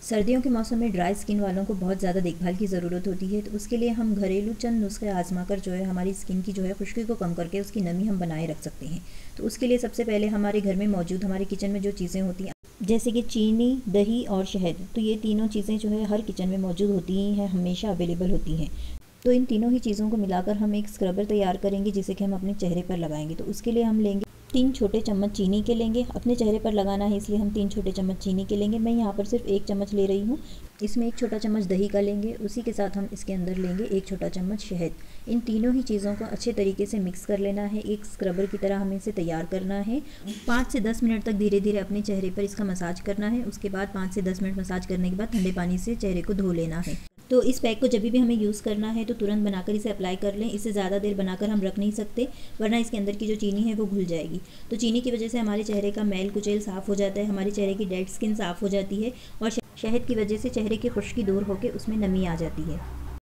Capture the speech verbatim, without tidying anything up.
सर्दियों के मौसम में ड्राई स्किन वालों को बहुत ज़्यादा देखभाल की ज़रूरत होती है, तो उसके लिए हम घरेलू चंद नुस्खे आजमा कर जो है हमारी स्किन की जो है खुश्की को कम करके उसकी नमी हम बनाए रख सकते हैं। तो उसके लिए सबसे पहले हमारे घर में मौजूद हमारे किचन में जो चीज़ें होती हैं जैसे कि चीनी, दही और शहद, तो ये तीनों चीज़ें जो है हर किचन में मौजूद होती ही हैं, हमेशा अवेलेबल होती हैं। तो इन तीनों ही चीज़ों को मिलाकर हम एक स्क्रबर तैयार करेंगे जिसे कि हम अपने चेहरे पर लगाएंगे। तो उसके लिए हम लेंगे तीन छोटे चम्मच चीनी के लेंगे, अपने चेहरे पर लगाना है इसलिए हम तीन छोटे चम्मच चीनी के लेंगे। मैं यहाँ पर सिर्फ एक चम्मच ले रही हूँ। इसमें एक छोटा चम्मच दही का लेंगे, उसी के साथ हम इसके अंदर लेंगे एक छोटा चम्मच शहद। इन तीनों ही चीज़ों को अच्छे तरीके से मिक्स कर लेना है, एक स्क्रबर की तरह हमें इसे तैयार करना है। पाँच से दस मिनट तक धीरे धीरे अपने चेहरे पर इसका मसाज करना है। उसके बाद पाँच से दस मिनट मसाज करने के बाद ठंडे पानी से चेहरे को धो लेना है। तो इस पैक को जब भी हमें यूज़ करना है तो तुरंत बनाकर इसे अप्लाई कर लें। इसे ज़्यादा देर बनाकर हम रख नहीं सकते वरना इसके अंदर की जो चीनी है वो घुल जाएगी। तो चीनी की वजह से हमारे चेहरे का मैल कुचैल साफ़ हो जाता है, हमारे चेहरे की डेड स्किन साफ़ हो जाती है और शहद की वजह से चेहरे की खुश्की दूर होकर उसमें नमी आ जाती है।